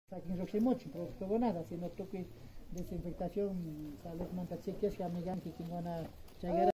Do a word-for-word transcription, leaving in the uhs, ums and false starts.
Aquí en Roximochi, pero nada, haciendo toque desinfectación, salud, manta cheques, que amigan, que quien van a llegar.